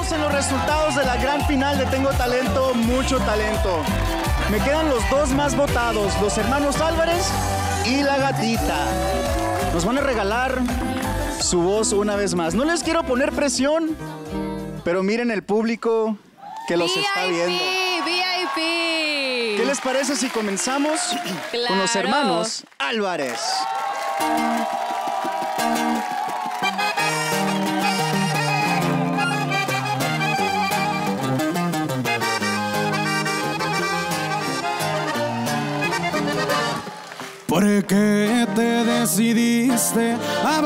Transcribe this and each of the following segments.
Estamos en los resultados de la gran final de Tengo Talento, Mucho Talento. Me quedan los dos más votados, los hermanos Álvarez y la gatita. Nos van a regalar su voz una vez más. No les quiero poner presión, pero miren el público que los está viendo. VIP. ¿Qué les parece si comenzamos con los hermanos Álvarez? ¿Por qué te decidiste a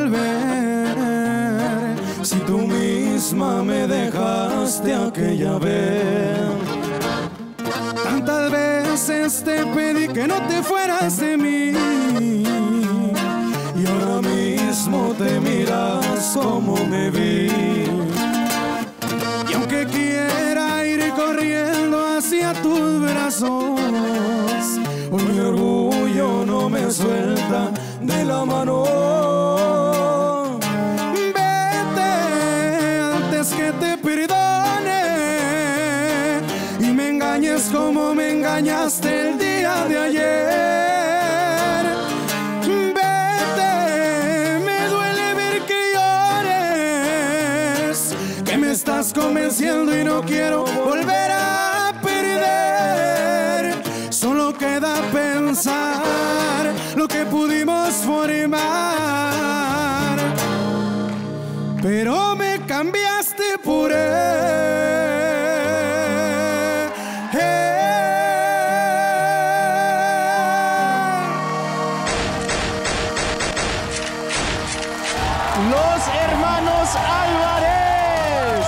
volver? Si tú misma me dejaste aquella vez. Tantas veces te pedí que no te fueras de mí, y ahora mismo te miras como me vi. Y aunque quiera ir corriendo hacia tus brazos, hoy mi orgullo no me suelta de la mano. Vete antes que te perdone y me engañes como me engañaste el día de ayer. Vete, me duele ver que llores, que me estás convenciendo y no quiero volver a perder. Solo queda pensar lo que pudimos formar, pero me cambiaste por él. Los hermanos Álvarez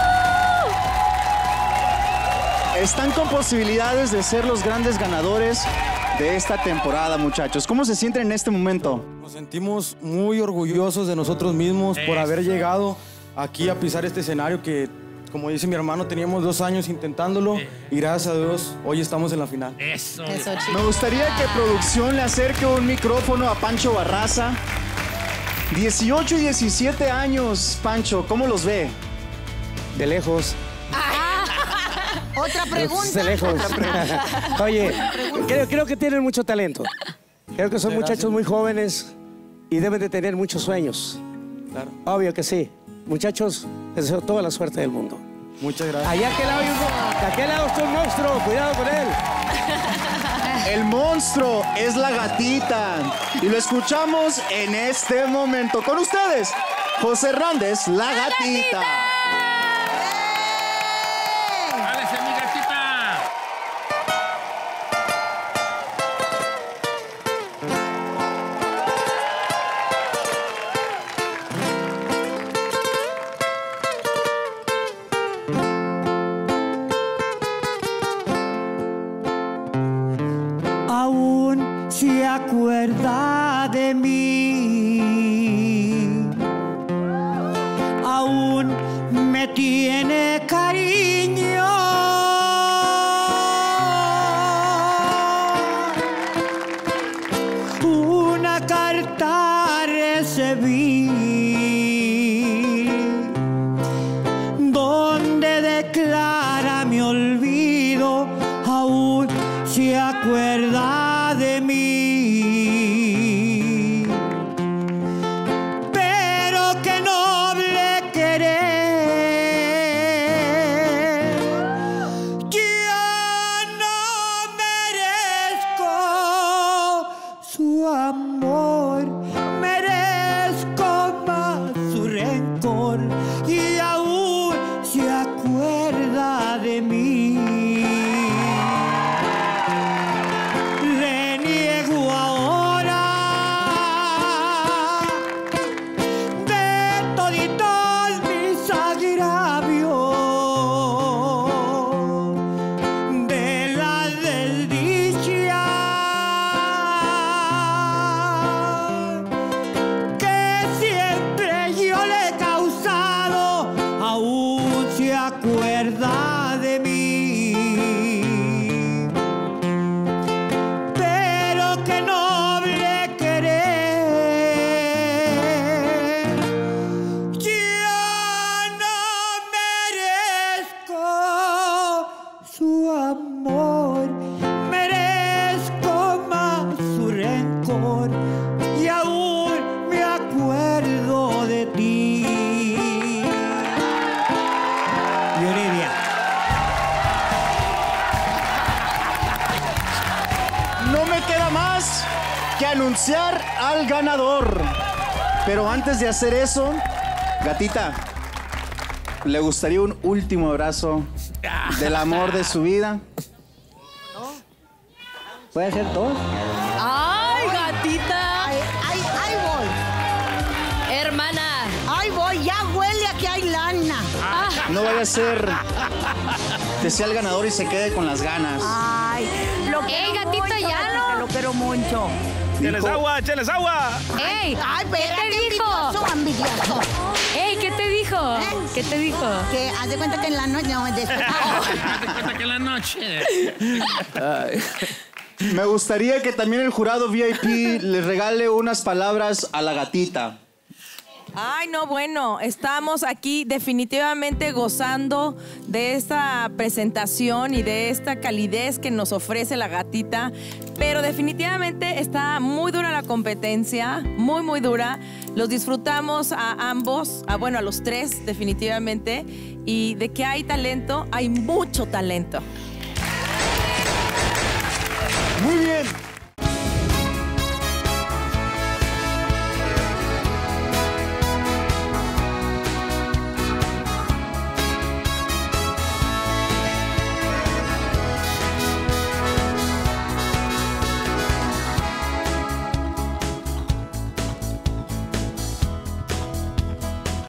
están con posibilidades de ser los grandes ganadores de esta temporada, muchachos. ¿Cómo se sienten en este momento? Nos sentimos muy orgullosos de nosotros mismos por haber llegado aquí a pisar este escenario que, como dice mi hermano, teníamos 2 años intentándolo y gracias a Dios hoy estamos en la final. Eso, Me gustaría que producción le acerque un micrófono a Pancho Barraza. 18 y 17 años, Pancho, ¿cómo los ve? De lejos. Otra pregunta. De lejos. Oye, creo que tienen mucho talento. Creo que son muchachos muy jóvenes y deben de tener muchos sueños. Claro. Obvio que sí. Muchachos, les deseo toda la suerte del mundo. Muchas gracias. Allá aquel lado, de aquel lado está un monstruo. Cuidado con él. El monstruo es la gatita. Y lo escuchamos en este momento. Con ustedes, José Hernández, la gatita. ¡Álese, mi gatita! Aún se acuerda de mí, aún me tiene cariño. Una carta recibí donde declara mi olvido, aún se acuerda de mí. Pero qué noble querer, yo no merezco su amor, merezco más su rencor, y aún se acuerda de mí. Le niego ahora de toditos mis agravios, de la desdicha que siempre yo le he causado, aún se acuerda de mí. Pero qué noble querer, yo no que anunciar al ganador. Pero antes de hacer eso, gatita, ¿le gustaría un último abrazo del amor de su vida? ¿Puede ser dos? ¡Ay, gatita! Ahí voy. Hermana. Ahí voy, ya huele a que hay lana. No vaya a ser que sea el ganador y se quede con las ganas. Ay, lo quiero gatita, mucho, ya no. Lo quiero mucho. ¡Cheles agua, cheles agua! ¡Ey! Ay, ¿Qué te dijo? Envidioso. ¡Ey! ¿Qué te dijo? ¿Qué te dijo? Que haz de cuenta que en la noche, no, después. Haz de cuenta que en la noche. Me gustaría que también el jurado VIP le regale unas palabras a la gatita. Ay, no, bueno, estamos aquí definitivamente gozando de esta presentación y de esta calidez que nos ofrece la gatita, pero definitivamente está muy dura la competencia, muy, muy dura. Los disfrutamos a ambos, a los tres definitivamente, y de que hay talento, hay mucho talento. Muy bien.